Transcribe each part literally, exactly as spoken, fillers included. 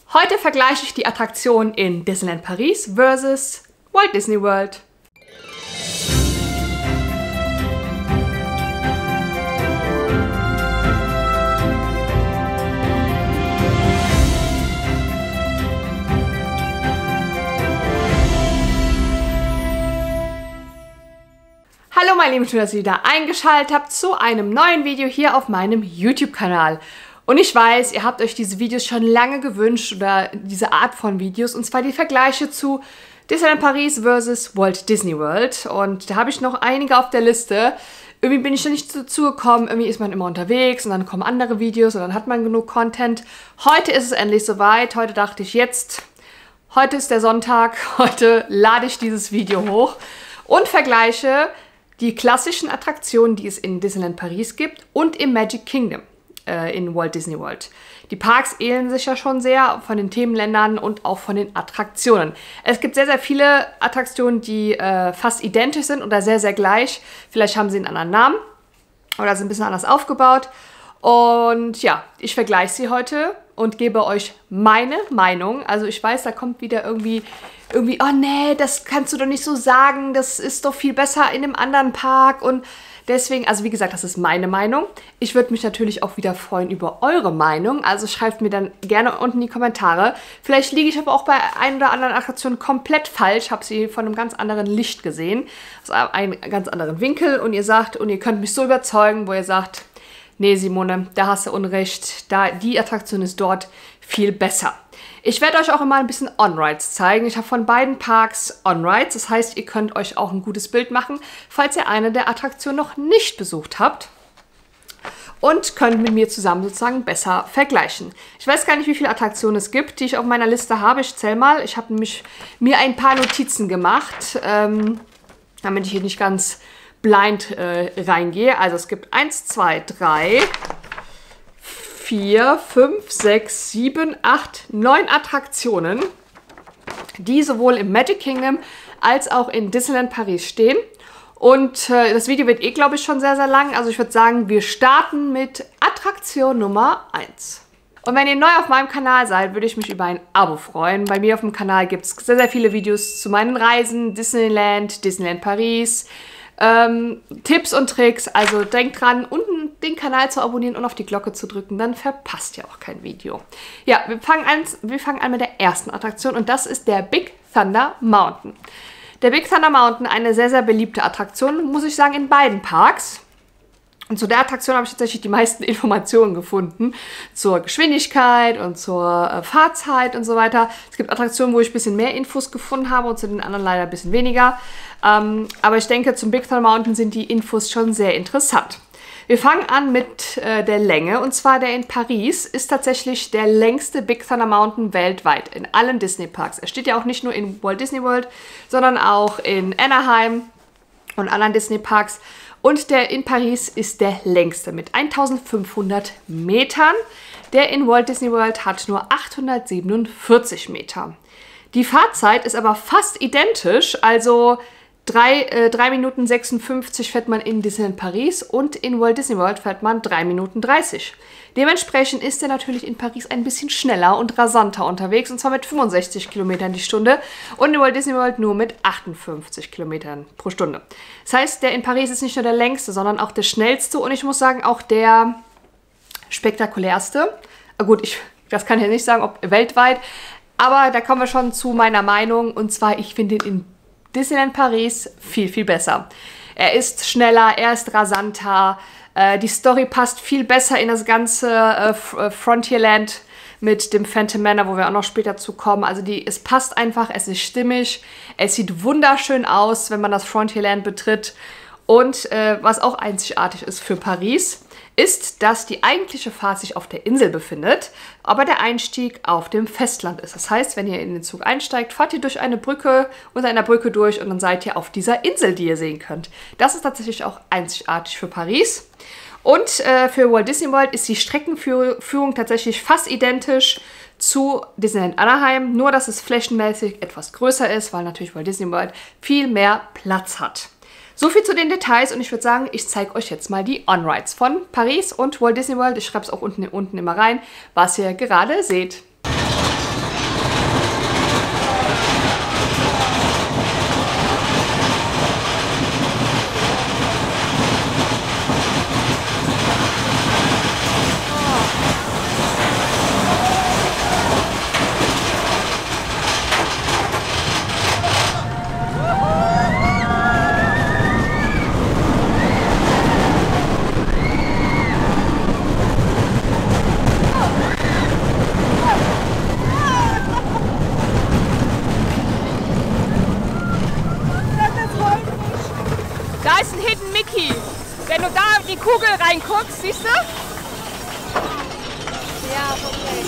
Heute vergleiche ich die Attraktionen in Disneyland Paris versus Walt Disney World. Hallo meine Lieben, schön, dass ihr wieder eingeschaltet habt zu einem neuen Video hier auf meinem YouTube-Kanal. Und ich weiß, ihr habt euch diese Videos schon lange gewünscht oder diese Art von Videos, und zwar die Vergleiche zu Disneyland Paris versus Walt Disney World. Und da habe ich noch einige auf der Liste. Irgendwie bin ich da nicht dazu gekommen, irgendwie ist man immer unterwegs und dann kommen andere Videos und dann hat man genug Content. Heute ist es endlich soweit. Heute dachte ich jetzt, heute ist der Sonntag, heute lade ich dieses Video hoch und vergleiche die klassischen Attraktionen, die es in Disneyland Paris gibt und im Magic Kingdom äh, in Walt Disney World. Die Parks ähneln sich ja schon sehr von den Themenländern und auch von den Attraktionen. Es gibt sehr, sehr viele Attraktionen, die äh, fast identisch sind oder sehr, sehr gleich. Vielleicht haben sie einen anderen Namen oder sind ein bisschen anders aufgebaut. Und ja, ich vergleiche sie heute und gebe euch meine Meinung. Also ich weiß, da kommt wieder irgendwie, irgendwie, oh nee, das kannst du doch nicht so sagen, das ist doch viel besser in einem anderen Park. Und deswegen, also wie gesagt, das ist meine Meinung. Ich würde mich natürlich auch wieder freuen über eure Meinung. Also schreibt mir dann gerne unten in die Kommentare. Vielleicht liege ich aber auch bei ein oder anderen Attraktionen komplett falsch, habe sie von einem ganz anderen Licht gesehen, aus einem ganz anderen Winkel. Und ihr sagt, und ihr könnt mich so überzeugen, wo ihr sagt, nee, Simone, da hast du Unrecht. Da, die Attraktion ist dort viel besser. Ich werde euch auch immer ein bisschen On-Rides zeigen. Ich habe von beiden Parks On-Rides. Das heißt, ihr könnt euch auch ein gutes Bild machen, falls ihr eine der Attraktionen noch nicht besucht habt. Und könnt mit mir zusammen sozusagen besser vergleichen. Ich weiß gar nicht, wie viele Attraktionen es gibt, die ich auf meiner Liste habe. Ich zähle mal. Ich habe nämlich mir ein paar Notizen gemacht, ähm, damit ich hier nicht ganz blind äh, reingehe. Also es gibt eins, zwei, drei, vier, fünf, sechs, sieben, acht, neun Attraktionen, die sowohl im Magic Kingdom als auch in Disneyland Paris stehen. Und äh, das Video wird eh, glaube ich, schon sehr, sehr lang. Also ich würde sagen, wir starten mit Attraktion Nummer eins. Und wenn ihr neu auf meinem Kanal seid, würde ich mich über ein Abo freuen. Bei mir auf dem Kanal gibt es sehr, sehr viele Videos zu meinen Reisen, Disneyland, Disneyland Paris, Ähm, Tipps und Tricks, also denkt dran, unten den Kanal zu abonnieren und auf die Glocke zu drücken, dann verpasst ihr auch kein Video. Ja, wir fangen an, wir fangen an mit der ersten Attraktion und das ist der Big Thunder Mountain. Der Big Thunder Mountain, eine sehr, sehr beliebte Attraktion, muss ich sagen, in beiden Parks. Und zu der Attraktion habe ich tatsächlich die meisten Informationen gefunden, zur Geschwindigkeit und zur äh, Fahrzeit und so weiter. Es gibt Attraktionen, wo ich ein bisschen mehr Infos gefunden habe und zu den anderen leider ein bisschen weniger. Ähm, aber ich denke, zum Big Thunder Mountain sind die Infos schon sehr interessant. Wir fangen an mit äh, der Länge, und zwar der in Paris ist tatsächlich der längste Big Thunder Mountain weltweit in allen Disney-Parks. Er steht ja auch nicht nur in Walt Disney World, sondern auch in Anaheim und anderen Disney-Parks. Und der in Paris ist der längste mit eintausendfünfhundert Metern. Der in Walt Disney World hat nur achthundertsiebenundvierzig Meter. Die Fahrzeit ist aber fast identisch, also drei Minuten sechsundfünfzig fährt man in Disneyland Paris und in Walt Disney World fährt man drei Minuten dreißig. Dementsprechend ist er natürlich in Paris ein bisschen schneller und rasanter unterwegs, und zwar mit fünfundsechzig Kilometern die Stunde und in Walt Disney World nur mit achtundfünfzig Kilometern pro Stunde. Das heißt, der in Paris ist nicht nur der längste, sondern auch der schnellste und ich muss sagen, auch der spektakulärste. Gut, ich, das kann ich ja nicht sagen, ob weltweit, aber da kommen wir schon zu meiner Meinung, und zwar, ich finde ihn in Disneyland Paris viel, viel besser. Er ist schneller, er ist rasanter, äh, die Story passt viel besser in das ganze äh, Frontierland mit dem Phantom Manor, wo wir auch noch später zu kommen. Also die, es passt einfach, es ist stimmig, es sieht wunderschön aus, wenn man das Frontierland betritt. Und äh, was auch einzigartig ist für Paris, ist, dass die eigentliche Fahrt sich auf der Insel befindet, aber der Einstieg auf dem Festland ist. Das heißt, wenn ihr in den Zug einsteigt, fahrt ihr durch eine Brücke, unter einer Brücke durch und dann seid ihr auf dieser Insel, die ihr sehen könnt. Das ist tatsächlich auch einzigartig für Paris. Und äh, für Walt Disney World ist die Streckenführung tatsächlich fast identisch zu Disneyland Anaheim, nur dass es flächenmäßig etwas größer ist, weil natürlich Walt Disney World viel mehr Platz hat. So viel zu den Details und ich würde sagen, ich zeige euch jetzt mal die On-Rides von Paris und Walt Disney World. Ich schreibe es auch unten, unten immer rein, was ihr gerade seht. Da ist ein Hidden Mickey. Wenn du da in die Kugel reinguckst, siehst du? Ja, okay.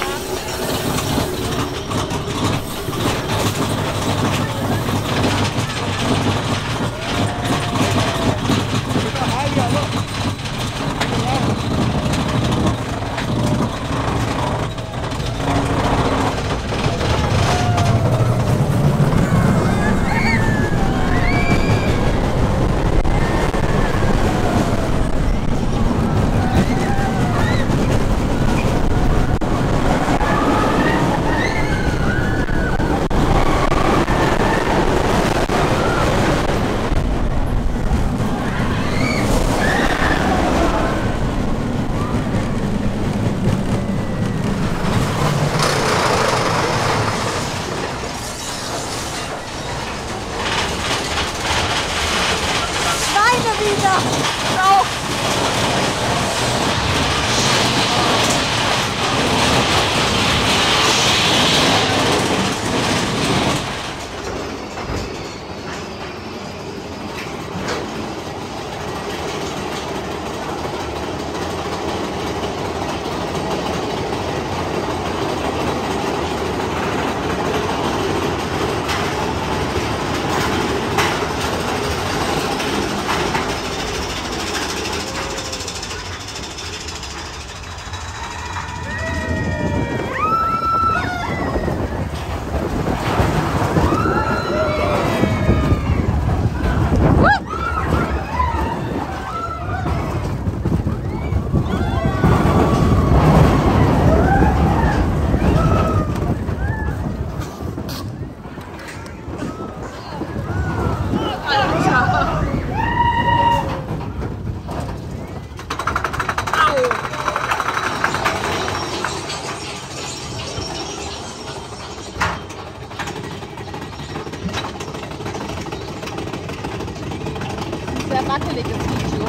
Sehr wackeliges Video.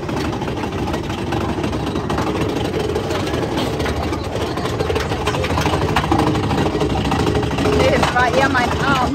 Nee, es war eher mein Arm.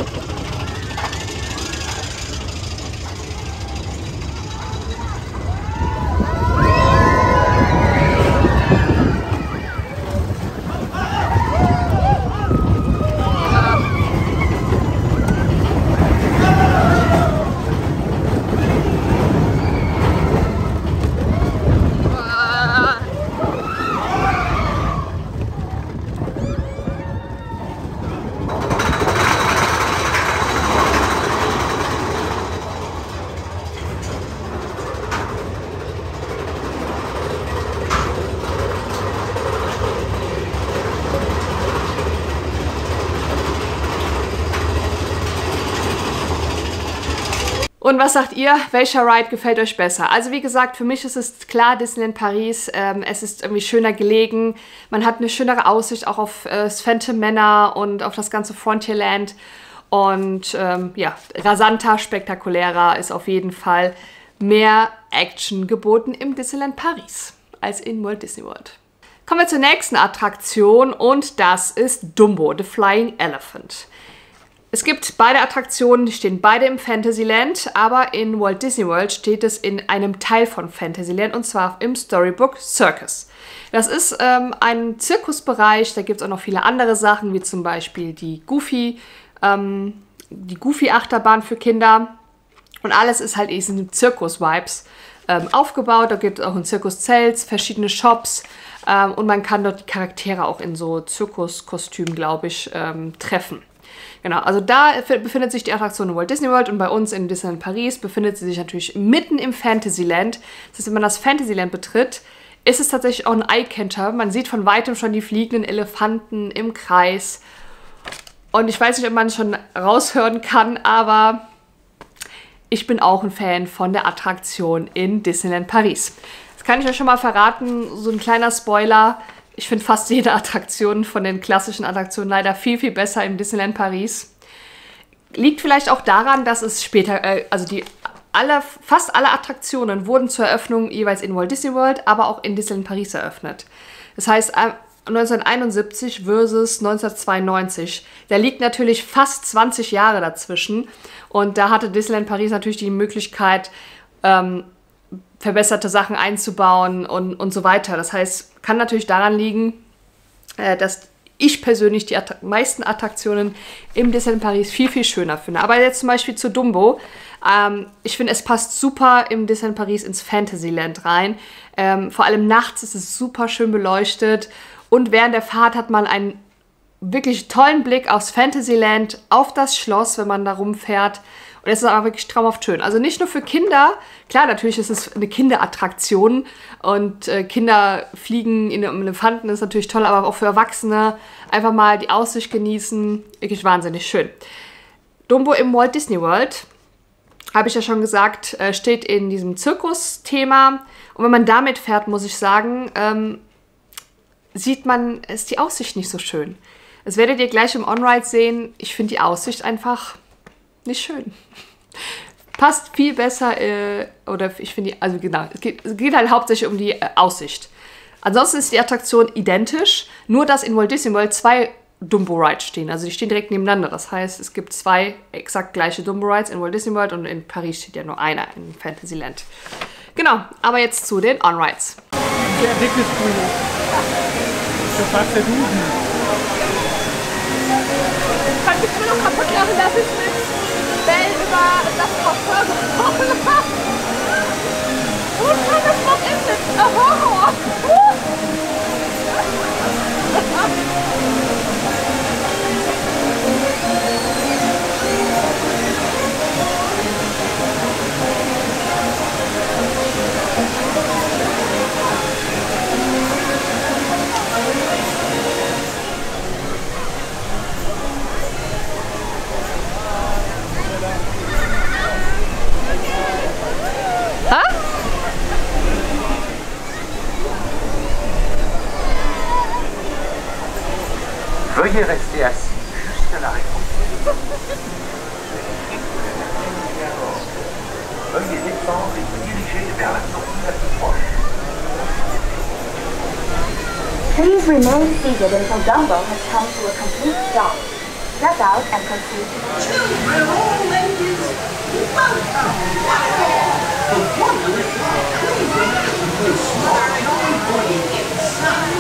Und was sagt ihr? Welcher Ride gefällt euch besser? Also wie gesagt, für mich ist es klar Disneyland Paris. Ähm, es ist irgendwie schöner gelegen. Man hat eine schönere Aussicht auch auf äh, das Phantom Manor und auf das ganze Frontierland. Und ähm, ja, rasanter, spektakulärer ist auf jeden Fall mehr Action geboten im Disneyland Paris als in Walt Disney World. Kommen wir zur nächsten Attraktion und das ist Dumbo, The Flying Elephant. Es gibt beide Attraktionen, die stehen beide im Fantasyland, aber in Walt Disney World steht es in einem Teil von Fantasyland und zwar im Storybook Circus. Das ist ähm, ein Zirkusbereich, da gibt es auch noch viele andere Sachen, wie zum Beispiel die Goofy, ähm, die Goofy-Achterbahn für Kinder. Und alles ist halt in diesen Zirkus-Vibes ähm, aufgebaut. Da gibt es auch ein Zirkuszelt, verschiedene Shops ähm, und man kann dort die Charaktere auch in so Zirkuskostümen, glaube ich, ähm, treffen. Genau, also da befindet sich die Attraktion in Walt Disney World und bei uns in Disneyland Paris befindet sie sich natürlich mitten im Fantasyland. Das heißt, wenn man das Fantasyland betritt, ist es tatsächlich auch ein Eye-Catcher. Man sieht von weitem schon die fliegenden Elefanten im Kreis. Und ich weiß nicht, ob man es schon raushören kann, aber ich bin auch ein Fan von der Attraktion in Disneyland Paris. Das kann ich euch schon mal verraten, so ein kleiner Spoiler. Ich finde fast jede Attraktion von den klassischen Attraktionen leider viel, viel besser im Disneyland Paris. Liegt vielleicht auch daran, dass es später, äh, also die alle, fast alle Attraktionen wurden zur Eröffnung jeweils in Walt Disney World, aber auch in Disneyland Paris eröffnet. Das heißt, neunzehnhunderteinundsiebzig versus neunzehnhundertzweiundneunzig. Da liegt natürlich fast zwanzig Jahre dazwischen. Und da hatte Disneyland Paris natürlich die Möglichkeit, ähm, verbesserte Sachen einzubauen und, und so weiter. Das heißt, kann natürlich daran liegen, äh, dass ich persönlich die Attra- meisten Attraktionen im Disneyland Paris viel, viel schöner finde. Aber jetzt zum Beispiel zu Dumbo. Ähm, ich finde, es passt super im Disneyland Paris ins Fantasyland rein. Ähm, vor allem nachts ist es super schön beleuchtet. Und während der Fahrt hat man einen wirklich tollen Blick aufs Fantasyland, auf das Schloss, wenn man da rumfährt. Und es ist aber wirklich traumhaft schön. Also nicht nur für Kinder. Klar, natürlich ist es eine Kinderattraktion. Und äh, Kinder fliegen in einem Elefanten ist natürlich toll, aber auch für Erwachsene einfach mal die Aussicht genießen. Wirklich wahnsinnig schön. Dumbo im Walt Disney World, habe ich ja schon gesagt, äh, steht in diesem Zirkus-Thema. Und wenn man damit fährt, muss ich sagen, ähm, sieht man, ist die Aussicht nicht so schön. Das werdet ihr gleich im On-Ride sehen. Ich finde die Aussicht einfach nicht schön. Passt viel besser, äh, oder ich finde, die, also genau, es geht, es geht halt hauptsächlich um die äh, Aussicht. Ansonsten ist die Attraktion identisch, nur dass in Walt Disney World zwei Dumbo-Rides stehen. Also die stehen direkt nebeneinander. Das heißt, es gibt zwei exakt gleiche Dumbo-Rides in Walt Disney World und in Paris steht ja nur einer in Fantasyland. Genau, aber jetzt zu den On-Rides. Sehr dickes Grün. Das war der Dusen. Kann ich mir noch kaputt lachen, dass ich mit Bell über das Parfum gesprochen habe. Und kann das noch endet? Ein Horror! Veuillez rester assis jusqu'à la réponse. Veuillez descendre et vous diriger vers la sortie la plus proche. Please remain seated until Dumbo has come to a complete stop. Step out and proceed. Children, all ladies, welcome! The wonderful cleaning with smart young body inside.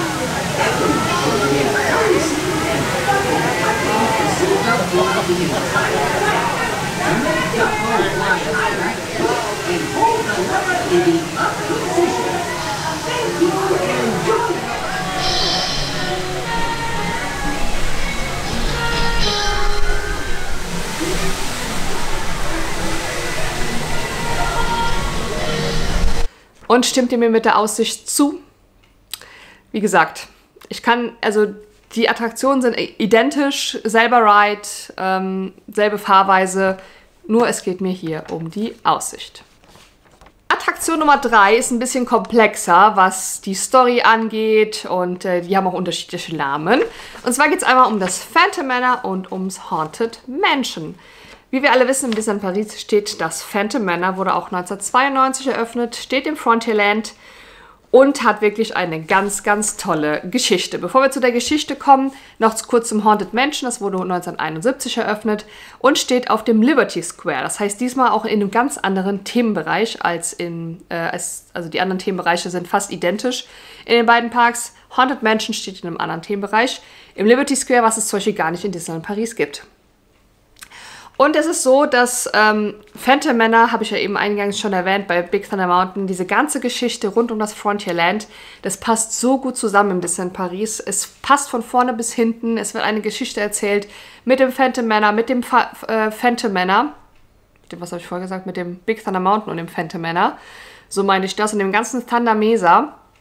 Und stimmt ihr mir mit der Aussicht zu? Wie gesagt, ich kann, also die Attraktionen sind identisch, selber Ride, ähm, selbe Fahrweise, nur es geht mir hier um die Aussicht. Attraktion Nummer drei ist ein bisschen komplexer, was die Story angeht und äh, die haben auch unterschiedliche Namen. Und zwar geht es einmal um das Phantom Manor und ums Haunted Mansion. Wie wir alle wissen, im Disneyland Paris steht das Phantom Manor, wurde auch neunzehnhundertzweiundneunzig eröffnet, steht im Frontierland und hat wirklich eine ganz, ganz tolle Geschichte. Bevor wir zu der Geschichte kommen, noch kurz zum Haunted Mansion. Das wurde neunzehnhunderteinundsiebzig eröffnet und steht auf dem Liberty Square. Das heißt, diesmal auch in einem ganz anderen Themenbereich als in, äh, als, also die anderen Themenbereiche sind fast identisch in den beiden Parks. Haunted Mansion steht in einem anderen Themenbereich. Im Liberty Square, was es zum Beispiel gar nicht in Disneyland Paris gibt. Und es ist so, dass ähm, Phantom Manor, habe ich ja eben eingangs schon erwähnt, bei Big Thunder Mountain, diese ganze Geschichte rund um das Frontierland, das passt so gut zusammen im Disneyland Paris. Es passt von vorne bis hinten. Es wird eine Geschichte erzählt mit dem Phantom Manor, mit dem Fa äh, Phantom Manor, mit dem, was habe ich vorher gesagt, mit dem Big Thunder Mountain und dem Phantom Manor. So meine ich das, und dem ganzen Thunder Mesa.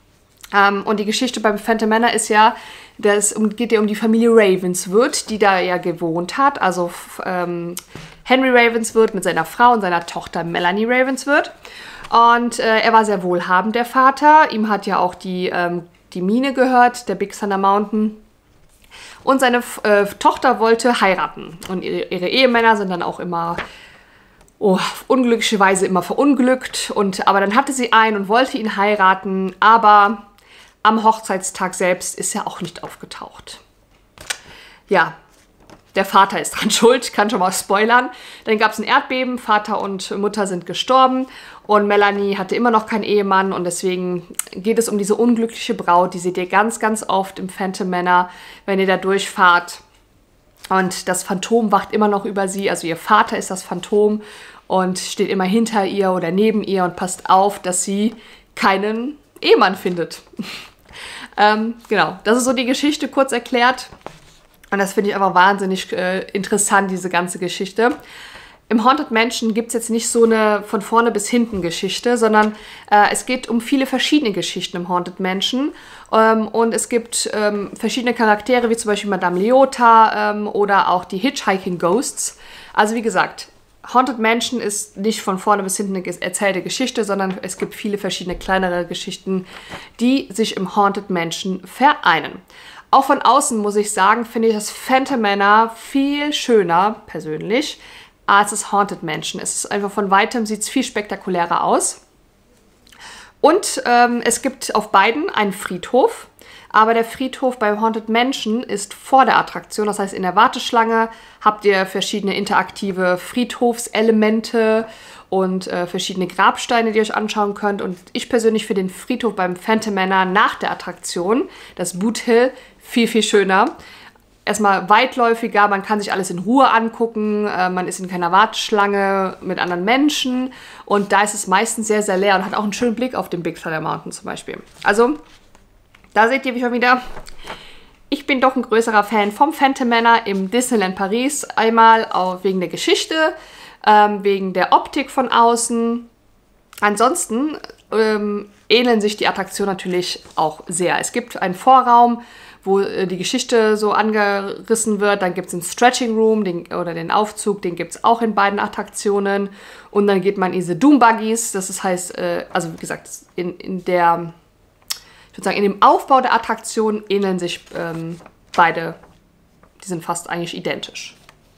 Ähm, und die Geschichte beim Phantom Manor ist ja, es geht ja um die Familie Ravenswood, die da ja gewohnt hat. Also ähm, Henry Ravenswood mit seiner Frau und seiner Tochter Melanie Ravenswood. Und äh, er war sehr wohlhabend, der Vater. Ihm hat ja auch die, ähm, die Mine gehört, der Big Thunder Mountain. Und seine äh, Tochter wollte heiraten. Und ihre, ihre Ehemänner sind dann auch immer, oh, unglücklicherweise immer verunglückt. Und, aber dann hatte sie einen und wollte ihn heiraten. Aber am Hochzeitstag selbst ist er auch nicht aufgetaucht. Ja, der Vater ist dran schuld, kann schon mal spoilern. Dann gab es ein Erdbeben, Vater und Mutter sind gestorben. Und Melanie hatte immer noch keinen Ehemann und deswegen geht es um diese unglückliche Braut. Die seht ihr ganz, ganz oft im Phantom Manor, wenn ihr da durchfahrt. Und das Phantom wacht immer noch über sie. Also ihr Vater ist das Phantom und steht immer hinter ihr oder neben ihr und passt auf, dass sie keinen Ehemann findet. ähm, genau, das ist so die Geschichte kurz erklärt. Und das finde ich einfach wahnsinnig äh, interessant, diese ganze Geschichte. Im Haunted Mansion gibt es jetzt nicht so eine von vorne bis hinten Geschichte, sondern äh, es geht um viele verschiedene Geschichten im Haunted Mansion. Ähm, und es gibt ähm, verschiedene Charaktere, wie zum Beispiel Madame Leota ähm, oder auch die Hitchhiking Ghosts. Also wie gesagt, Haunted Mansion ist nicht von vorne bis hinten eine erzählte Geschichte, sondern es gibt viele verschiedene kleinere Geschichten, die sich im Haunted Mansion vereinen. Auch von außen muss ich sagen, finde ich das Phantom Manor viel schöner, persönlich, als das Haunted Mansion. Es ist einfach von weitem, sieht es viel spektakulärer aus. Und ähm, es gibt auf beiden einen Friedhof, aber der Friedhof beim Haunted Mansion ist vor der Attraktion. Das heißt, in der Warteschlange habt ihr verschiedene interaktive Friedhofselemente und äh, verschiedene Grabsteine, die ihr euch anschauen könnt. Und ich persönlich finde den Friedhof beim Phantom Manor nach der Attraktion, das Boot Hill, viel, viel schöner. Erstmal weitläufiger, man kann sich alles in Ruhe angucken, äh, man ist in keiner Warteschlange mit anderen Menschen und da ist es meistens sehr, sehr leer und hat auch einen schönen Blick auf den Big Thunder Mountain zum Beispiel. Also, da seht ihr mich mal wieder. Ich bin doch ein größerer Fan vom Phantom Manor im Disneyland Paris. Einmal auch wegen der Geschichte, ähm, wegen der Optik von außen. Ansonsten ähm, ähneln sich die Attraktionen natürlich auch sehr. Es gibt einen Vorraum, wo äh, die Geschichte so angerissen wird. Dann gibt es den Stretching Room den, oder den Aufzug, den gibt es auch in beiden Attraktionen. Und dann geht man in diese Doom Buggies. Das ist, heißt, äh, also wie gesagt, in, in der, ich würde sagen, in dem Aufbau der Attraktion ähneln sich ähm, beide. Die sind fast eigentlich identisch.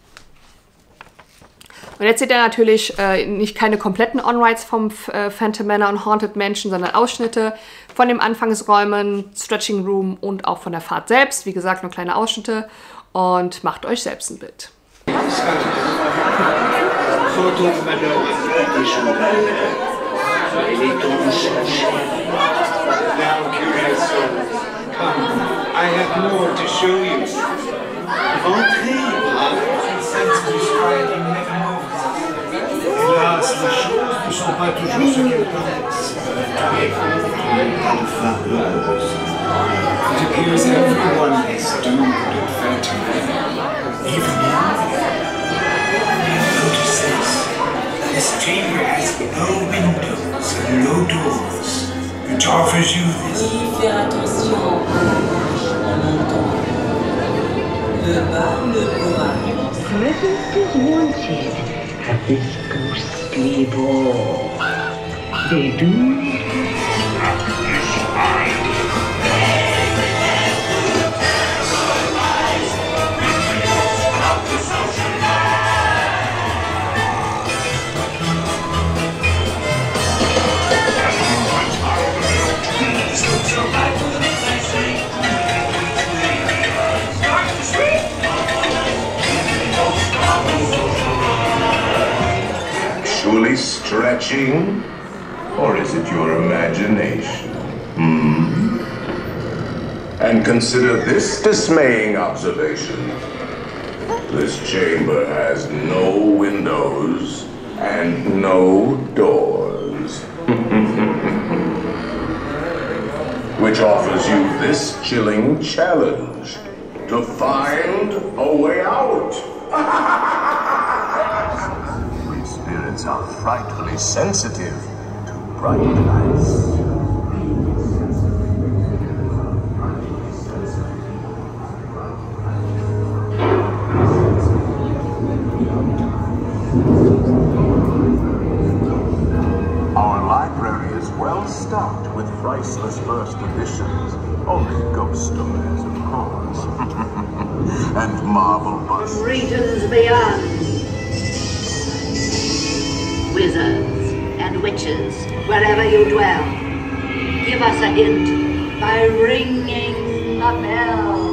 Und jetzt seht ihr natürlich äh, nicht keine kompletten On-Rides vom äh, Phantom Manor und Haunted Mansion, sondern Ausschnitte von den Anfangsräumen, Stretching Room und auch von der Fahrt selbst. Wie gesagt, nur kleine Ausschnitte und macht euch selbst ein Bild. Hélas, les choses ne sont pas toujours ce qu'elles paraissent. Enfin heureuse. It appears everyone is doomed at Phantom Manor, even you. Notice this. This chamber has no windows and no doors. It offers you this. Faire attention en montant. Le bas, le bas. Presence is wanted at this ghostly ball. They do. Actually stretching? Or is it your imagination? Hmm? And consider this dismaying observation. This chamber has no windows and no doors. Which offers you this chilling challenge to find a way out. Spirits are frightfully sensitive to bright lights. Our library is well stocked with priceless first editions. Only ghost stories, of course. And marble busts. Regions beyond. Wizards and witches, wherever you dwell, give us a hint by ringing the bell.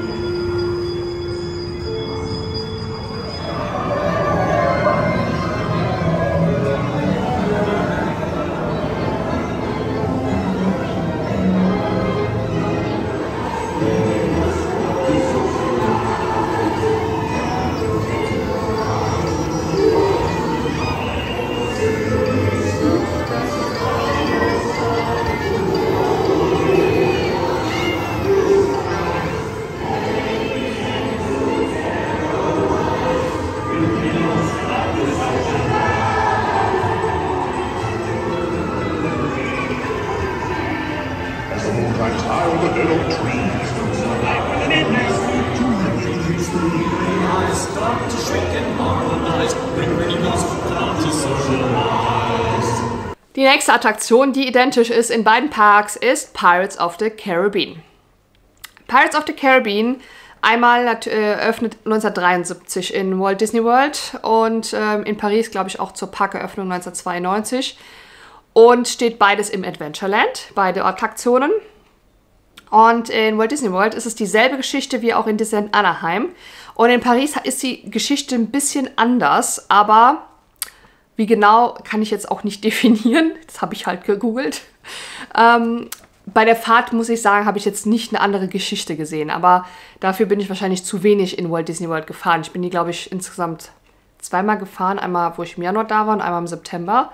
Die nächste Attraktion, die identisch ist in beiden Parks, ist Pirates of the Caribbean. Pirates of the Caribbean einmal äh, eröffnet neunzehnhundertdreiundsiebzig in Walt Disney World und äh, in Paris, glaube ich, auch zur Parkeröffnung neunzehnhundertzweiundneunzig. Und steht beides im Adventureland, beide Attraktionen. Und in Walt Disney World ist es dieselbe Geschichte wie auch in Disneyland Anaheim. Und in Paris ist die Geschichte ein bisschen anders, aber wie genau, kann ich jetzt auch nicht definieren. Das habe ich halt gegoogelt. Ähm, bei der Fahrt, muss ich sagen, habe ich jetzt nicht eine andere Geschichte gesehen. Aber dafür bin ich wahrscheinlich zu wenig in Walt Disney World gefahren. Ich bin die, glaube ich, insgesamt zweimal gefahren. Einmal, wo ich im Januar da war und einmal im September.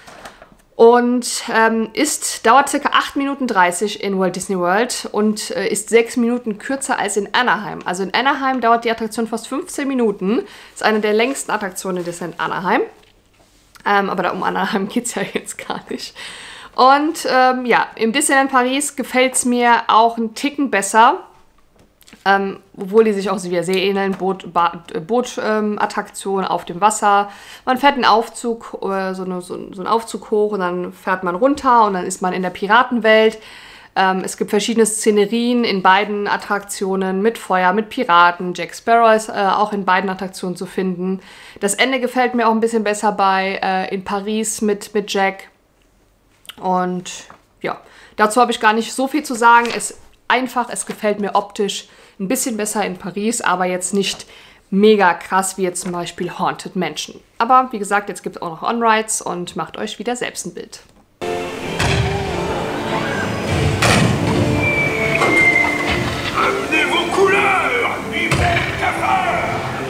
Und ähm, ist, dauert ca. acht Minuten dreißig in Walt Disney World und äh, ist sechs Minuten kürzer als in Anaheim. Also in Anaheim dauert die Attraktion fast fünfzehn Minuten. Ist eine der längsten Attraktionen in Disneyland Anaheim. Ähm, aber da um Anaheim geht es ja jetzt gar nicht. Und ähm, ja, im Disneyland Paris gefällt es mir auch einen Ticken besser. Ähm, obwohl die sich auch sehr ähneln. Boot-Attraktion ähm, auf dem Wasser. Man fährt einen Aufzug, äh, so, eine, so, so einen Aufzug hoch und dann fährt man runter und dann ist man in der Piratenwelt. Ähm, es gibt verschiedene Szenerien in beiden Attraktionen mit Feuer, mit Piraten. Jack Sparrow ist äh, auch in beiden Attraktionen zu finden. Das Ende gefällt mir auch ein bisschen besser bei äh, in Paris mit, mit Jack. Und ja, dazu habe ich gar nicht so viel zu sagen. Es ist einfach, es gefällt mir optisch ein bisschen besser in Paris, aber jetzt nicht mega krass wie jetzt zum Beispiel Haunted Mansion. Aber wie gesagt, jetzt gibt es auch noch On-Rides und macht euch wieder selbst ein Bild. Amenez vos couleurs, vive cafard!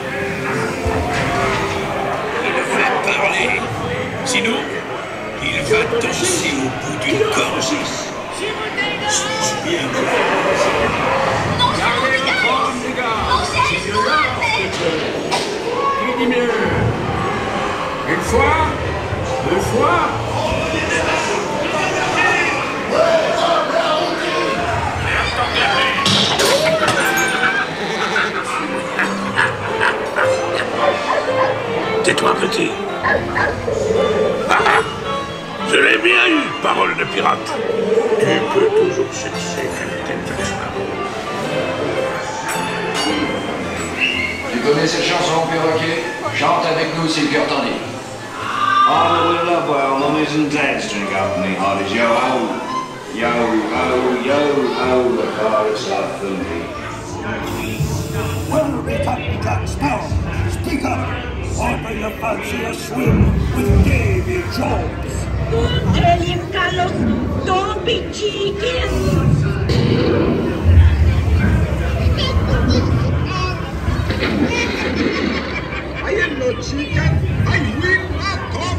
Il va parler. Sinon, il va danser au bout d'une corde. Suis-je bien clair? Gardez la forme, les gars! C'est là, qui dit mieux? Une fois? Deux fois? Tais-toi, petit. Ah, ah. Je l'ai bien eu, parole de pirate. Tu peux toujours succès, Capitaine Jack Sparrow. Tu connais cette chanson, perroquet? Chante avec nous si le cœur t'en dit. I'm a love well, mummies and dads drink up me hearties. Yo ho, yo ho, yo ho, the pirates are for me. Well, Captain Jack Sparrow, speak up. Or do you fancy a swim with Davy Jones? Tell him, Carlos, don't be cheeky. I am no chicken. I will not talk.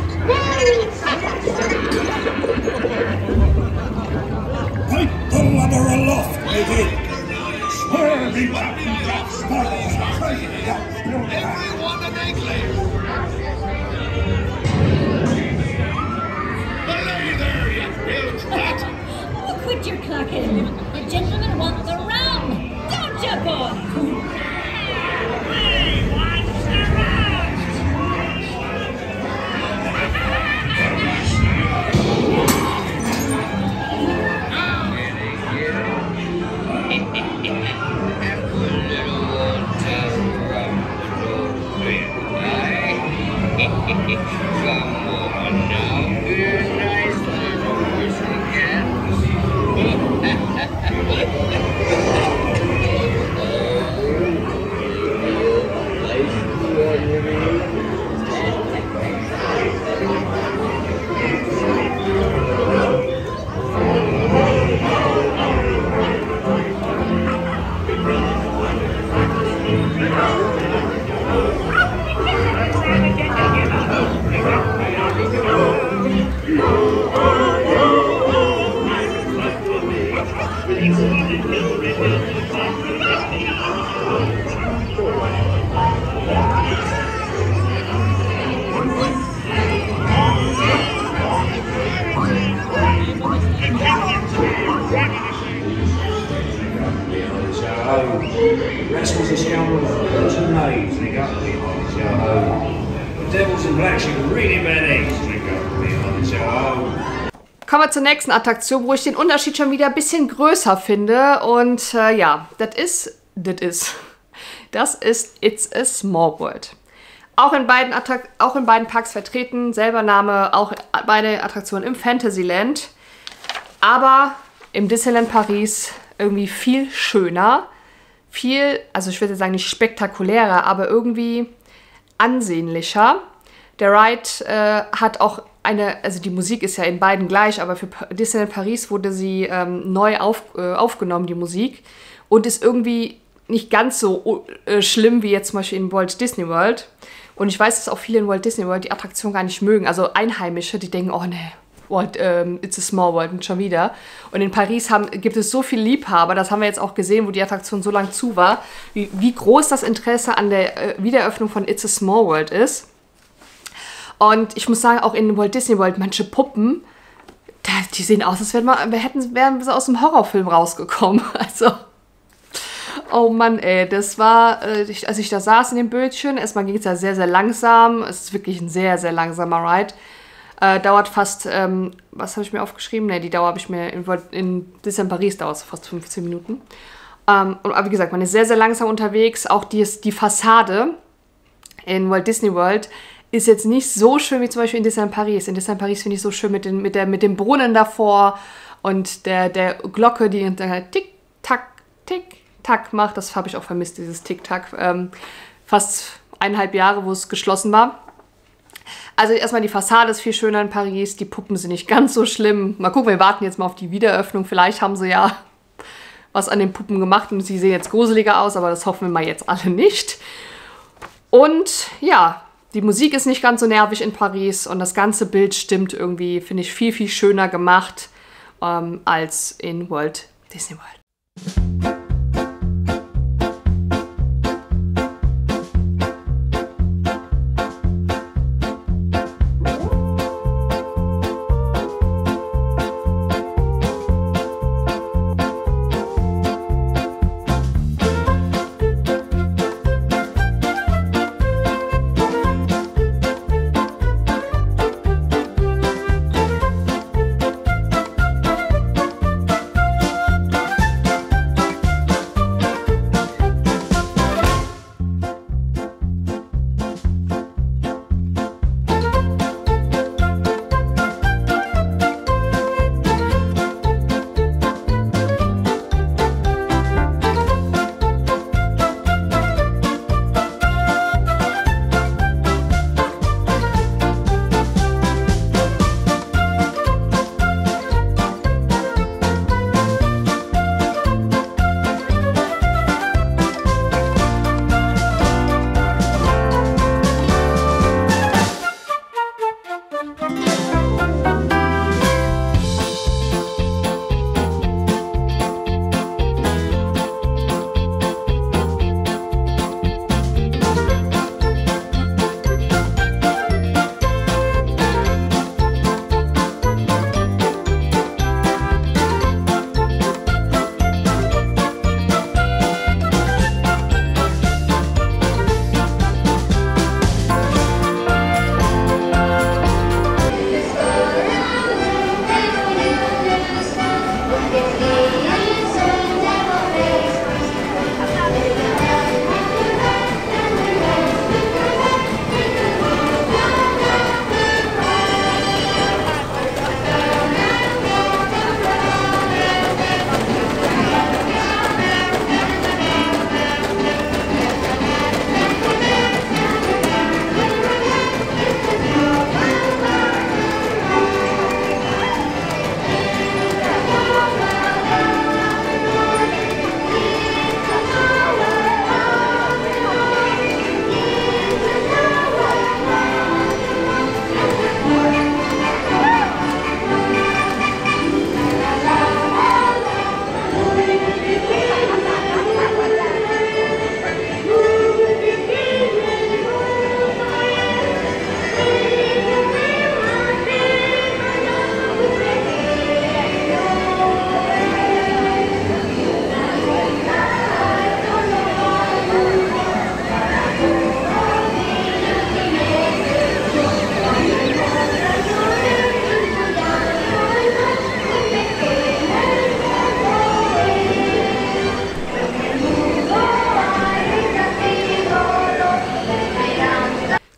Wipe the ladder aloft, lady. Swear me, Captain Jack Sparrow, crazy up your back. Everyone an egg Belay there, you bilge rat. Oh, quit your clacking. The gentlemen want the rum. Don't you, boy? We want the rum. Rascals are scoundrels and knaves, and they got me on the show. The devils in black sheep are really bad eggs, and they got me on the show. Kommen wir zur nächsten Attraktion, wo ich den Unterschied schon wieder ein bisschen größer finde. Und äh, ja, das ist, das ist, das ist It's a Small World. Auch in beiden, Attrakt auch in beiden Parks vertreten, selber Name, auch beide Attraktionen im Fantasyland. Aber im Disneyland Paris irgendwie viel schöner. Viel, also ich würde sagen nicht spektakulärer, aber irgendwie ansehnlicher. Der Ride äh, hat auch eine, also die Musik ist ja in beiden gleich, aber für Disneyland Paris wurde sie ähm, neu auf, äh, aufgenommen, die Musik. Und ist irgendwie nicht ganz so äh, schlimm wie jetzt zum Beispiel in Walt Disney World. Und ich weiß, dass auch viele in Walt Disney World die Attraktion gar nicht mögen. Also Einheimische, die denken, oh ne, Walt, ähm, It's a Small World und schon wieder. Und in Paris haben, gibt es so viele Liebhaber, das haben wir jetzt auch gesehen, wo die Attraktion so lang zu war, wie, wie groß das Interesse an der äh, Wiedereröffnung von It's a Small World ist. Und ich muss sagen, auch in Walt Disney World, manche Puppen, da, die sehen aus, als wären, wir, wir hätten, wären sie aus einem Horrorfilm rausgekommen. Also, oh Mann, ey, das war, äh, ich, als ich da saß in dem Bötchen, erstmal ging es ja sehr, sehr langsam. Es ist wirklich ein sehr, sehr langsamer Ride. Äh, dauert fast, ähm, was habe ich mir aufgeschrieben? Ne, die Dauer habe ich mir in, in Disneyland Paris dauert es fast fünfzehn Minuten. Ähm, und, aber wie gesagt, man ist sehr, sehr langsam unterwegs. Auch die, die Fassade in Walt Disney World ist jetzt nicht so schön wie zum Beispiel in Disneyland Paris. In Disneyland Paris finde ich so schön mit, den, mit, der, mit dem Brunnen davor und der, der Glocke, die halt tick-tack, tick-tack macht. Das habe ich auch vermisst, dieses Tick-tack. Ähm, fast eineinhalb Jahre, wo es geschlossen war. Also erstmal die Fassade ist viel schöner in Paris, die Puppen sind nicht ganz so schlimm. Mal gucken, wir warten jetzt mal auf die Wiedereröffnung. Vielleicht haben sie ja was an den Puppen gemacht und sie sehen jetzt gruseliger aus, aber das hoffen wir mal jetzt alle nicht. Und ja, die Musik ist nicht ganz so nervig in Paris und das ganze Bild stimmt irgendwie, finde ich, viel, viel schöner gemacht ähm, als in Walt Disney World.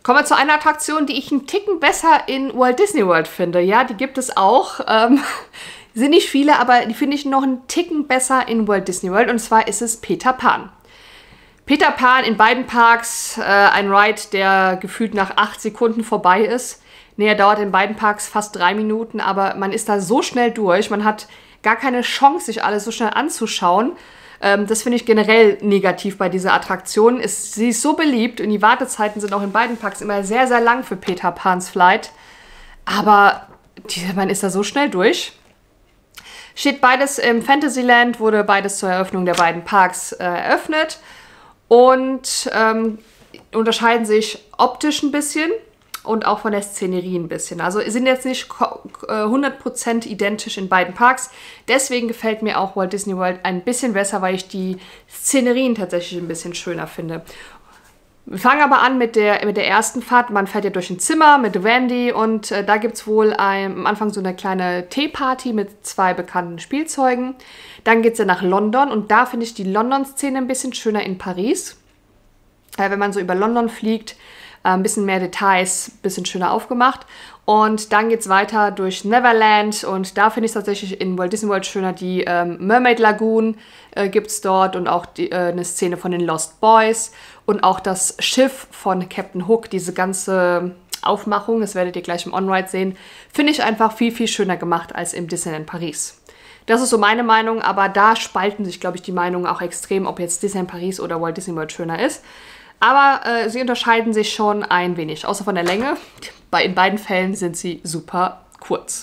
Kommen wir zu einer Attraktion, die ich einen Ticken besser in Walt Disney World finde. Ja, die gibt es auch. Ähm, sind nicht viele, aber die finde ich noch einen Ticken besser in Walt Disney World. Und zwar ist es Peter Pan. Peter Pan in beiden Parks, äh, ein Ride, der gefühlt nach acht Sekunden vorbei ist. Nee, er dauert in beiden Parks fast drei Minuten, aber man ist da so schnell durch. Man hat gar keine Chance, sich alles so schnell anzuschauen. Ähm, das finde ich generell negativ bei dieser Attraktion. Ist, sie ist so beliebt und die Wartezeiten sind auch in beiden Parks immer sehr, sehr lang für Peter Pan's Flight. Aber die, man ist da so schnell durch. Steht beides im Fantasyland, wurde beides zur Eröffnung der beiden Parks äh, eröffnet. Und ähm, unterscheiden sich optisch ein bisschen und auch von der Szenerie ein bisschen. Also sind jetzt nicht hundert Prozent identisch in beiden Parks. Deswegen gefällt mir auch Walt Disney World ein bisschen besser, weil ich die Szenerien tatsächlich ein bisschen schöner finde. Wir fangen aber an mit der, mit der ersten Fahrt. Man fährt ja durch ein Zimmer mit Wendy und äh, da gibt es wohl ein, am Anfang so eine kleine Teeparty mit zwei bekannten Spielzeugen. Dann geht es ja nach London und da finde ich die London-Szene ein bisschen schöner in Paris. Äh, wenn man so über London fliegt, ein bisschen mehr Details, ein bisschen schöner aufgemacht. Und dann geht es weiter durch Neverland und da finde ich es tatsächlich in Walt Disney World schöner. Die ähm, Mermaid Lagoon äh, gibt es dort und auch die, äh, eine Szene von den Lost Boys und auch das Schiff von Captain Hook, diese ganze Aufmachung, das werdet ihr gleich im On-Ride sehen, finde ich einfach viel, viel schöner gemacht als im Disneyland Paris. Das ist so meine Meinung, aber da spalten sich, glaube ich, die Meinungen auch extrem, ob jetzt Disneyland Paris oder Walt Disney World schöner ist. Aber äh, sie unterscheiden sich schon ein wenig, außer von der Länge. Bei, in beiden Fällen sind sie super kurz.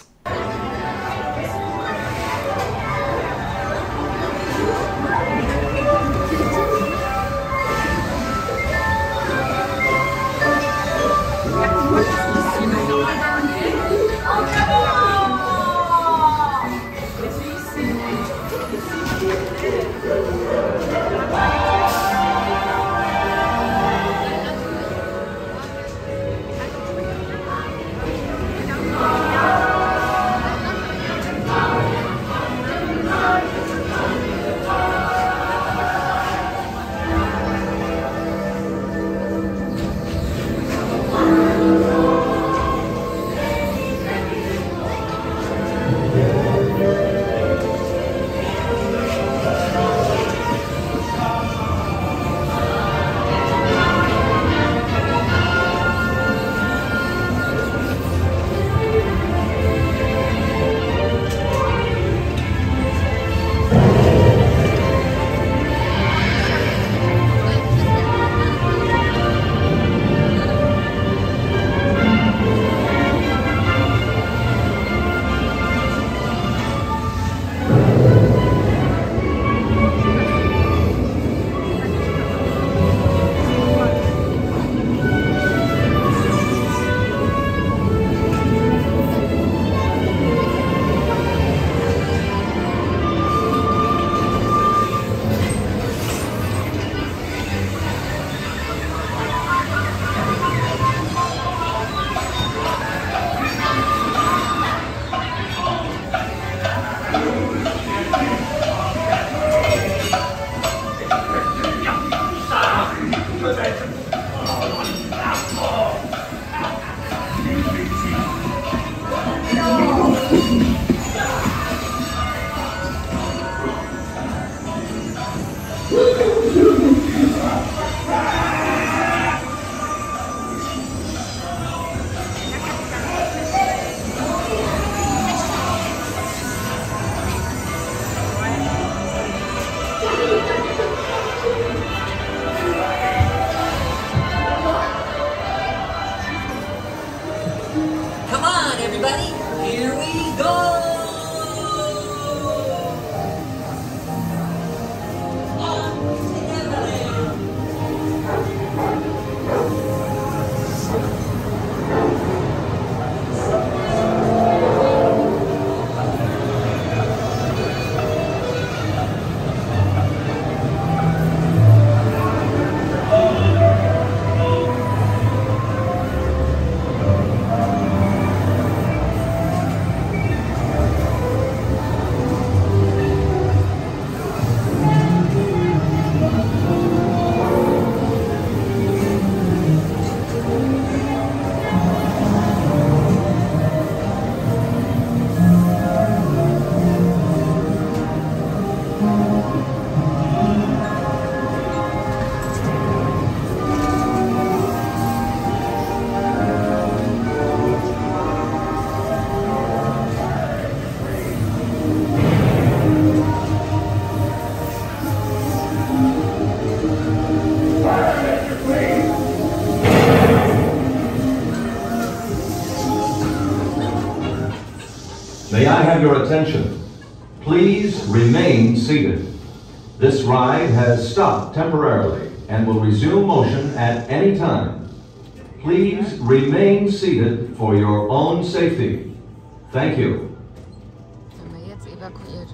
May I have your attention? Please remain seated. This ride has stopped temporarily and will resume motion at any time. Please remain seated for your own safety. Thank you. Wenn wir jetzt evakuiert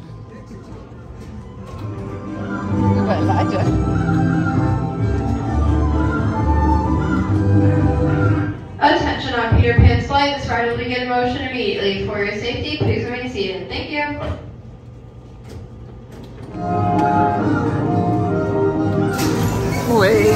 werden. Überall weiter. Attention on Peter Pan's flight. This ride will begin in motion immediately. For your safety, please remain seated. Thank you. Wait.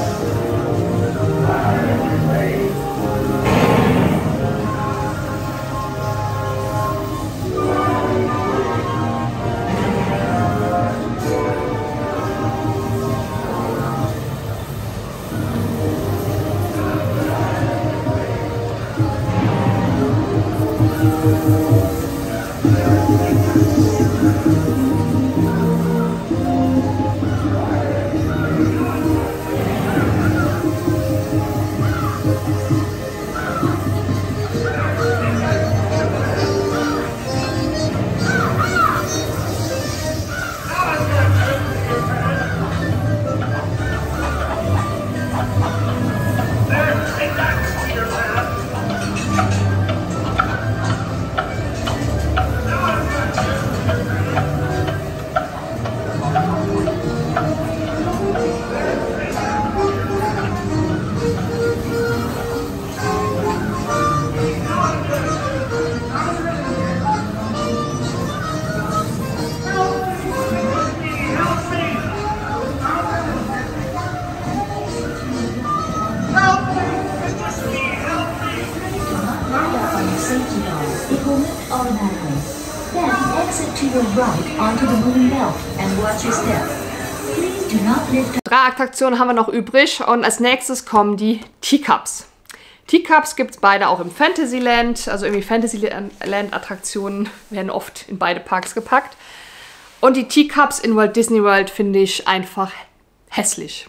Drei Attraktionen haben wir noch übrig und als nächstes kommen die Teacups. Teacups gibt es beide auch im Fantasyland, also irgendwie Fantasyland-Attraktionen werden oft in beide Parks gepackt. Und die Teacups in Walt Disney World finde ich einfach hässlich.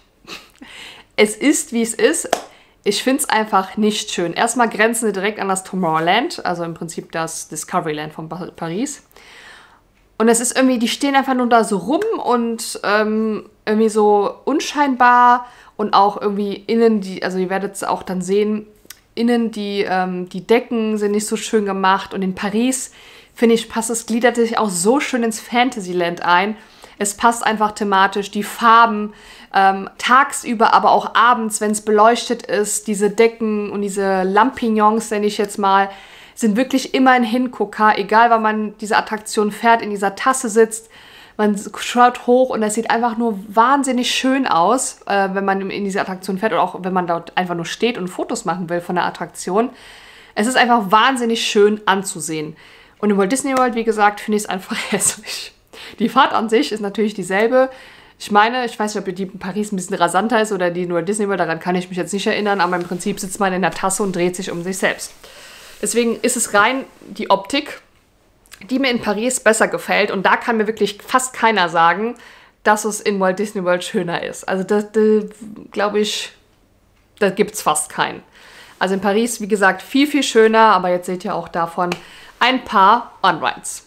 Es ist, wie es ist. Ich finde es einfach nicht schön. Erstmal grenzen sie direkt an das Tomorrowland, also im Prinzip das Discoveryland von Paris. Und es ist irgendwie, die stehen einfach nur da so rum und ähm, irgendwie so unscheinbar und auch irgendwie innen, die, also ihr werdet es auch dann sehen, innen die, ähm, die Decken sind nicht so schön gemacht und in Paris, finde ich, passt es, gliedert sich auch so schön ins Fantasyland ein. Es passt einfach thematisch, die Farben, ähm, tagsüber, aber auch abends, wenn es beleuchtet ist, diese Decken und diese Lampignons, nenne ich jetzt mal, sind wirklich immer ein Hingucker, egal wann man diese Attraktion fährt, in dieser Tasse sitzt, man schaut hoch und es sieht einfach nur wahnsinnig schön aus, äh, wenn man in diese Attraktion fährt oder auch wenn man dort einfach nur steht und Fotos machen will von der Attraktion. Es ist einfach wahnsinnig schön anzusehen. Und in Walt Disney World, wie gesagt, finde ich es einfach hässlich. Die Fahrt an sich ist natürlich dieselbe. Ich meine, ich weiß nicht, ob die in Paris ein bisschen rasanter ist oder die nur Disney World, daran kann ich mich jetzt nicht erinnern, aber im Prinzip sitzt man in der Tasse und dreht sich um sich selbst. Deswegen ist es rein die Optik, die mir in Paris besser gefällt. Und da kann mir wirklich fast keiner sagen, dass es in Walt Disney World schöner ist. Also das, das glaube ich, da gibt es fast keinen. Also in Paris, wie gesagt, viel, viel schöner. Aber jetzt seht ihr auch davon ein paar On-Rides.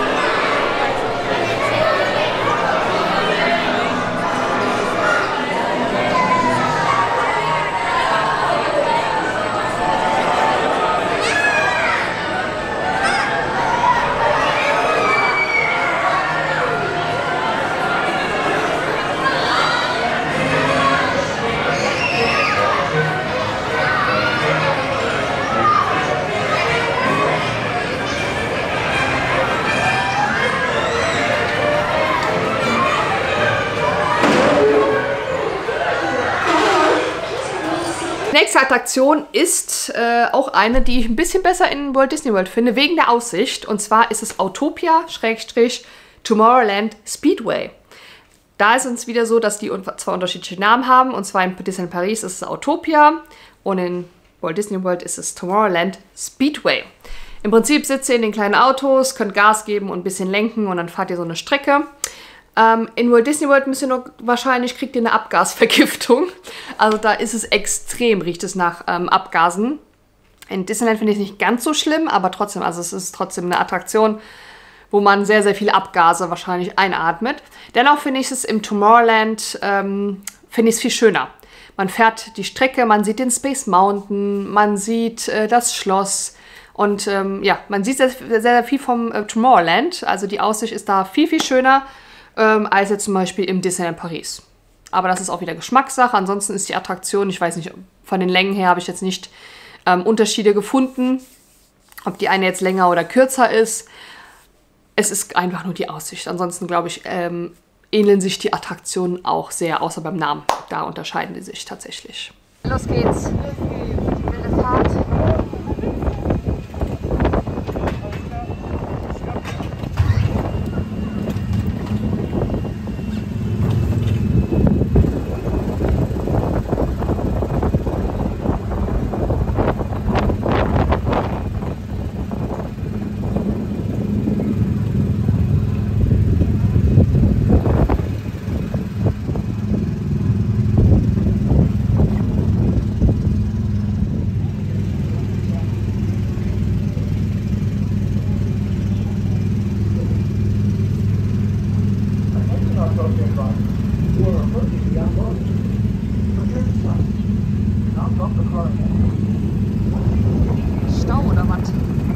Nächste Attraktion ist äh, auch eine, die ich ein bisschen besser in Walt Disney World finde, wegen der Aussicht. Und zwar ist es Autopia-Tomorrowland Speedway. Da ist es wieder so, dass die zwei unterschiedliche Namen haben. Und zwar in Disneyland Paris ist es Autopia und in Walt Disney World ist es Tomorrowland Speedway. Im Prinzip sitzt ihr in den kleinen Autos, könnt Gas geben und ein bisschen lenken und dann fahrt ihr so eine Strecke. Ähm, in Walt Disney World müsst ihr noch, wahrscheinlich kriegt ihr eine Abgasvergiftung. Also da ist es extrem, riecht es nach ähm, Abgasen. In Disneyland finde ich es nicht ganz so schlimm, aber trotzdem, also es ist trotzdem eine Attraktion, wo man sehr, sehr viele Abgase wahrscheinlich einatmet. Dennoch finde ich es im Tomorrowland, ähm, finde ich es viel schöner. Man fährt die Strecke, man sieht den Space Mountain, man sieht äh, das Schloss und ähm, ja, man sieht sehr, sehr, sehr viel vom äh, Tomorrowland. Also die Aussicht ist da viel, viel schöner ähm, als jetzt zum Beispiel im Disneyland Paris. Aber das ist auch wieder Geschmackssache. Ansonsten ist die Attraktion, ich weiß nicht, von den Längen her habe ich jetzt nicht ähm, Unterschiede gefunden, ob die eine jetzt länger oder kürzer ist. Es ist einfach nur die Aussicht. Ansonsten, glaube ich, ähm, ähneln sich die Attraktionen auch sehr, außer beim Namen. Da unterscheiden die sich tatsächlich. Los geht's. Die wilde Fahrt. Stau oder was?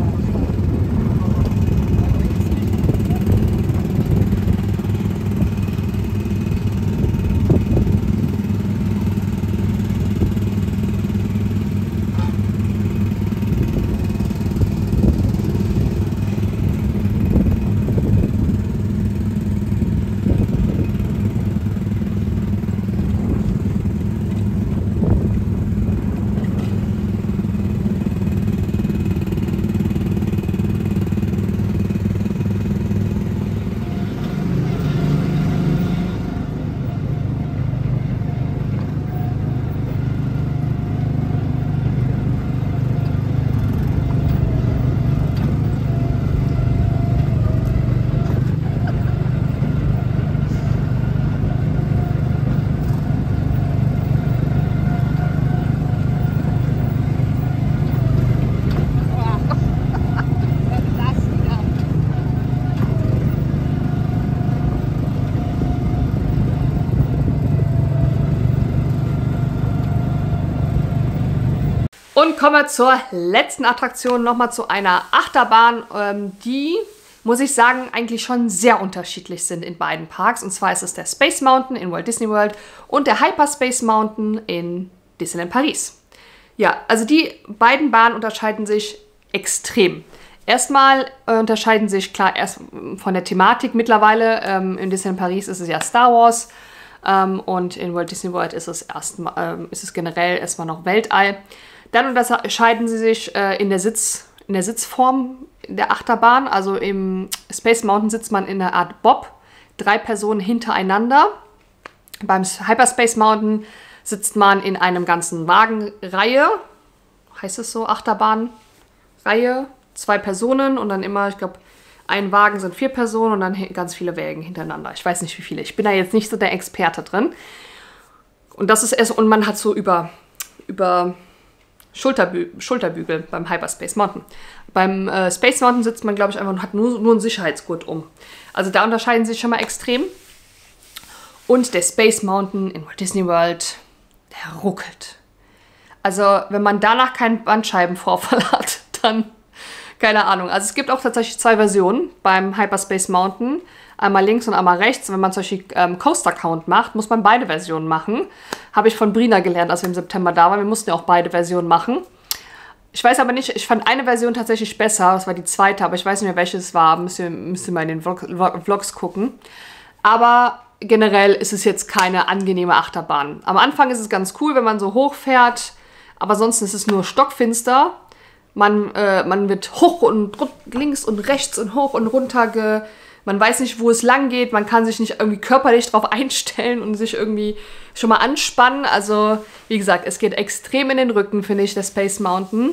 Und kommen wir zur letzten Attraktion, nochmal zu einer Achterbahn, ähm, die, muss ich sagen, eigentlich schon sehr unterschiedlich sind in beiden Parks. Und zwar ist es der Space Mountain in Walt Disney World und der Hyperspace Mountain in Disneyland Paris. Ja, also die beiden Bahnen unterscheiden sich extrem. Erstmal äh, unterscheiden sich, klar, erst von der Thematik mittlerweile. Ähm, in Disneyland Paris ist es ja Star Wars ähm, und in Walt Disney World ist es, erst, ähm, ist es generell erstmal noch Weltall. Dann unterscheiden sie sich äh, in, der Sitz, in der Sitzform der Achterbahn. Also im Space Mountain sitzt man in einer Art Bob, drei Personen hintereinander. Beim Hyperspace Mountain sitzt man in einem ganzen Wagenreihe. Heißt es so? Achterbahnreihe. Zwei Personen und dann immer, ich glaube, ein Wagen sind vier Personen und dann ganz viele Wägen hintereinander. Ich weiß nicht, wie viele. Ich bin da jetzt nicht so der Experte drin. Und das ist erst, und man hat so über, über Schulterbü Schulterbügel beim Hyperspace Mountain. Beim äh, Space Mountain sitzt man, glaube ich, einfach und hat nur, nur einen Sicherheitsgurt um. Also da unterscheiden sie sich schon mal extrem. Und der Space Mountain in Walt Disney World, der ruckelt. Also wenn man danach keinen Bandscheibenvorfall hat, dann keine Ahnung. Also es gibt auch tatsächlich zwei Versionen beim Hyperspace Mountain. Einmal links und einmal rechts. Und wenn man zum Beispiel ähm, Coaster Count macht, muss man beide Versionen machen. Habe ich von Brina gelernt, als wir im September da waren. Wir mussten ja auch beide Versionen machen. Ich weiß aber nicht, ich fand eine Version tatsächlich besser. Das war die zweite, aber ich weiß nicht mehr, welche es war. Müsst ihr, müsst ihr mal in den Vlog, Vlogs gucken. Aber generell ist es jetzt keine angenehme Achterbahn. Am Anfang ist es ganz cool, wenn man so hoch fährt. Aber sonst ist es nur stockfinster. Man, äh, man wird hoch und links und rechts und hoch und runter ge... Man weiß nicht, wo es lang geht. Man kann sich nicht irgendwie körperlich drauf einstellen und sich irgendwie schon mal anspannen. Also, wie gesagt, es geht extrem in den Rücken, finde ich, der Space Mountain.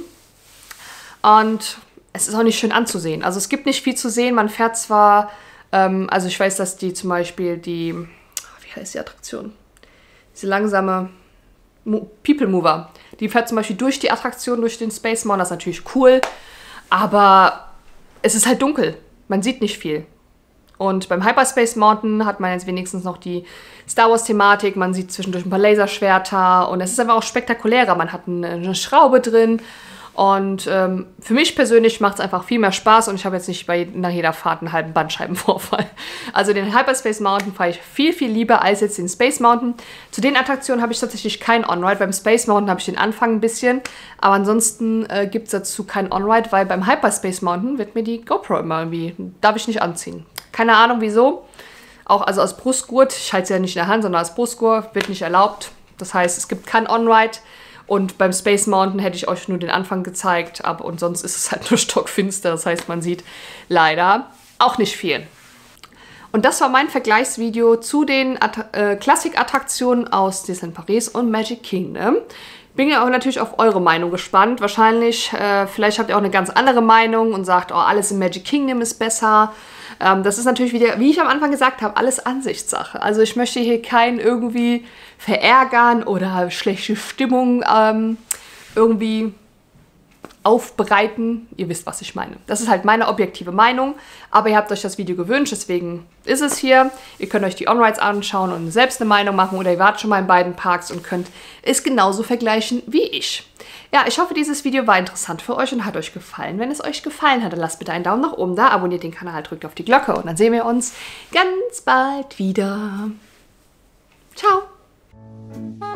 Und es ist auch nicht schön anzusehen. Also, es gibt nicht viel zu sehen. Man fährt zwar... Ähm, also, ich weiß, dass die zum Beispiel die... Wie heißt die Attraktion? Diese langsame... People Mover. Die fährt zum Beispiel durch die Attraktion, durch den Space Mountain. Das ist natürlich cool, aber es ist halt dunkel. Man sieht nicht viel. Und beim Hyperspace Mountain hat man jetzt wenigstens noch die Star Wars-Thematik. Man sieht zwischendurch ein paar Laserschwerter und es ist einfach auch spektakulärer. Man hat eine, eine Schraube drin und ähm, für mich persönlich macht es einfach viel mehr Spaß und ich habe jetzt nicht bei nach jeder Fahrt einen halben Bandscheibenvorfall. Also den Hyperspace Mountain fahre ich viel, viel lieber als jetzt den Space Mountain. Zu den Attraktionen habe ich tatsächlich keinen On-Ride. Beim Space Mountain habe ich den Anfang ein bisschen, aber ansonsten äh, gibt es dazu keinen On-Ride, weil beim Hyperspace Mountain wird mir die GoPro immer irgendwie, darf ich nicht anziehen. Keine Ahnung wieso. Auch also als Brustgurt, ich halte sie ja nicht in der Hand, sondern als Brustgurt, wird nicht erlaubt. Das heißt, es gibt kein On-Ride. Und beim Space Mountain hätte ich euch nur den Anfang gezeigt, aber und sonst ist es halt nur stockfinster. Das heißt, man sieht leider auch nicht viel. Und das war mein Vergleichsvideo zu den Att äh, Klassik-Attraktionen aus Disneyland Paris und Magic Kingdom. Bin ja auch natürlich auf eure Meinung gespannt. Wahrscheinlich, äh, vielleicht habt ihr auch eine ganz andere Meinung und sagt, oh, alles im Magic Kingdom ist besser. Ähm, das ist natürlich wieder, wie ich am Anfang gesagt habe, alles Ansichtssache. Also ich möchte hier keinen irgendwie verärgern oder schlechte Stimmung ähm, irgendwie aufbereiten. Ihr wisst, was ich meine. Das ist halt meine objektive Meinung, aber ihr habt euch das Video gewünscht, deswegen ist es hier. Ihr könnt euch die On-Rides anschauen und selbst eine Meinung machen oder ihr wart schon mal in beiden Parks und könnt es genauso vergleichen wie ich. Ja, ich hoffe, dieses Video war interessant für euch und hat euch gefallen. Wenn es euch gefallen hat, dann lasst bitte einen Daumen nach oben da, abonniert den Kanal, drückt auf die Glocke und dann sehen wir uns ganz bald wieder. Ciao!